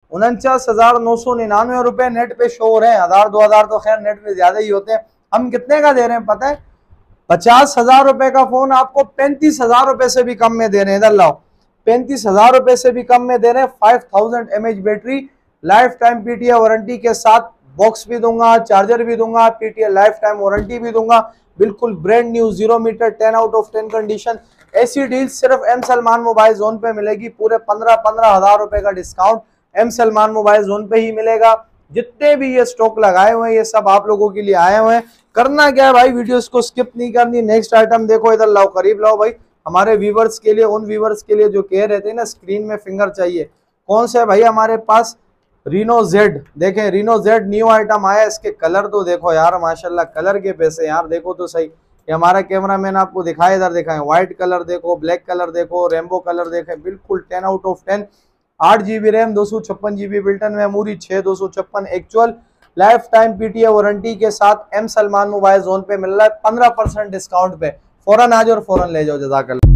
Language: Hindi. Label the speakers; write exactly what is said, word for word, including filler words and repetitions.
Speaker 1: उनचास हजार नौ सौ निन्यानवे रुपए नेट पे शो हो रहे हैं। हजार दो हजार तो खैर नेट पे ज्यादा ही होते हैं। हम कितने का दे रहे हैं पता है? पचास हजार रुपए का फोन आपको पैंतीस हजार रुपए से भी कम में दे रहे हैं। इधर लाओ, पैंतीस हजार रुपए से भी कम में दे रहे हैं। Five thousand M H battery, lifetime PTA warranty के साथ, बॉक्स भी दूंगा, चार्जर भी दूंगा, पीटीए लाइफ टाइम वारंटी भी दूंगा, बिल्कुल brand new zero meter, ten out of ten condition. ऐसी डील सिर्फ एम सलमान मोबाइल जोन पे मिलेगी। पूरे पंद्रह पंद्रह हजार रुपए का discount M Salman mobile zone पे ही मिलेगा। जितने भी ये स्टॉक लगाए हुए हैं ये सब आप लोगों के लिए आए हुए हैं। करना क्या है भाई, वीडियोस को स्किप नहीं करनी। नेक्स्ट आइटम देखो, इधर लाओ, करीब लाओ भाई, हमारे व्यूवर्स के लिए, उन व्यूवर्स के लिए जो कह रहे थे ना स्क्रीन में फिंगर चाहिए। कौन से भाई हमारे पास? रीनो जेड, देखें रीनो जेड न्यू आइटम आया। इसके कलर तो देखो यार, माशाल्लाह कलर के पैसे यार, देखो तो सही। ये हमारा कैमरामैन आपको दिखाए, इधर दिखाएं, व्हाइट कलर देखो, ब्लैक कलर देखो, रेनबो कलर देखें, बिल्कुल टेन आउट ऑफ टेन। आठ जीबी रैम, दो सौ छप्पन जीबी बिल्टन मेमोरी, छह दो सौ छप्पन actual, lifetime PTA warranty के साथ एम सलमान मोबाइल जोन पे मिल रहा है पंद्रह परसेंट डिस्काउंट पे। फौरन आ जाओ और फौरन ले जाओ। जज़ाकल्लाह।